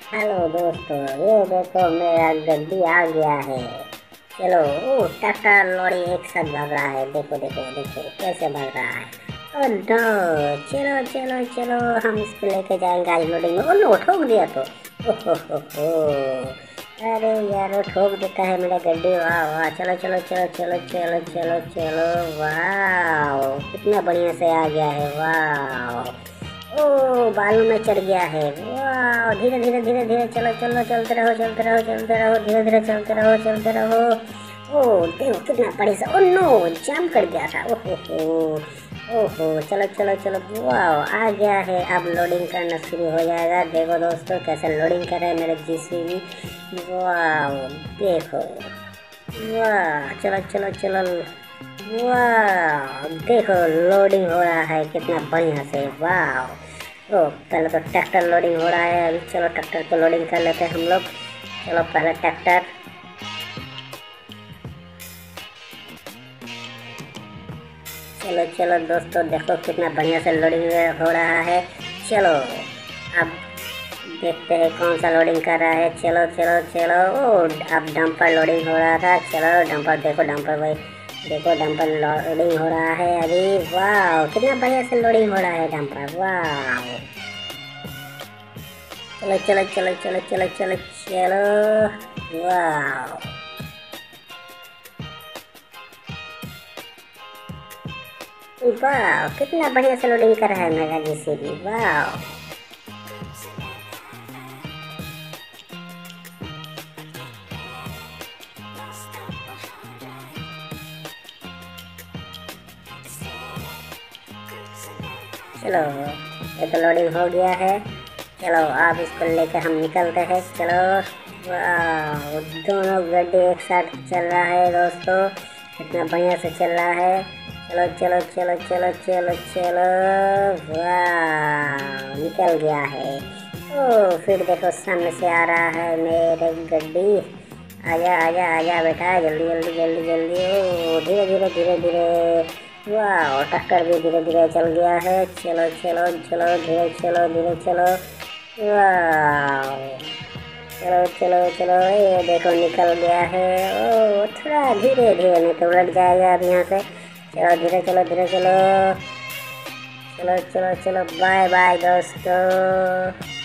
Hello दोस्तों, ये देखो मेरा गड्डी आ गया है। चलो। ट्रैक्टर लॉरी एक साथ भाग रहा है। देखो देखो देखो कैसे भाग रहा है। Oh no. चलो चलो चलो, हम इसको लेके जाएंगे आज लोडिंग में। ओ नो, ठोक दिया तो। हो। अरे यार, वो ठोक देता है मेरा गड्डी। वाह वाह, चलो चलो चलो चलो चलो चलो चलो। वाह, कितना बढ़िया से आ गया है। वाह। ओ, बालू में चढ़ गया है। वाह, धीरे धीरे धीरे धीरे चलो चलो, चलते रहो चलते रहो चलते रहो, धीरे धीरे चलते रहो चलते रहो। ओ देखो कितना बड़े से। ओ नो, जाम कर गया था। ओहो, चलो चलो चलो। वाह, आ गया है। अब लोडिंग करना शुरू हो जाएगा। देखो दोस्तों कैसे लोडिंग कर रहे हैं मेरे जेसीबी। वाह देखो। वाह, चलो चलो चलो। वाह देखो, लोडिंग हो रहा है कितना बढ़िया से। वाह। ओ, पहले तो ट्रैक्टर लोडिंग हो रहा है। अभी चलो ट्रैक्टर को लोडिंग कर लेते हैं हम लोग। चलो पहले ट्रैक्टर। चलो चलो दोस्तों, देखो कितना बढ़िया से लोडिंग हो रहा है। चलो अब देखते हैं कौन सा लोडिंग कर रहा है। चलो चलो चलो। ओ, अब डंपर लोडिंग हो रहा था। चलो डंपर, देखो डंपर भाई, देखो डंपर लोडिंग हो रहा है अभी। वाह, कितना बढ़िया से लोडिंग हो रहा है डंपर। वाह, चलो चलो चलो चलो चलो चलो चलो। वाह। वाह, कितना बढ़िया से लोडिंग कर रहा है मेरा जेसीबी। वाह। चलो, ये तो लोडिंग हो गया है। चलो अब इसको लेकर हम निकलते हैं। चलो। वाह, दोनों गड्ढे एक साथ चल रहा है दोस्तों। कितना बढ़िया से चल रहा है। चलो चलो चलो चलो चलो चलो। वाह, निकल गया है। ओ, फिर देखो सामने से आ रहा है मेरे गड्डी। आजा आजा आजा बेटा, जल्दी जल्दी जल्दी जल्दी। ओ, धीरे धीरे धीरे धीरे। वाह, ट्रैक्टर भी धीरे धीरे चल गया है। चलो चलो चलो, धीरे चलो धीरे चलो। वाह, चलो चलो चलो। ये देखो निकल गया है। ओ, थोड़ा धीरे धीरे, नहीं तो उलट जाएगा अब यहाँ से। चलो धीरे चलो धीरे चलो। चलो चलो चलो, बाय बाय दोस्तों।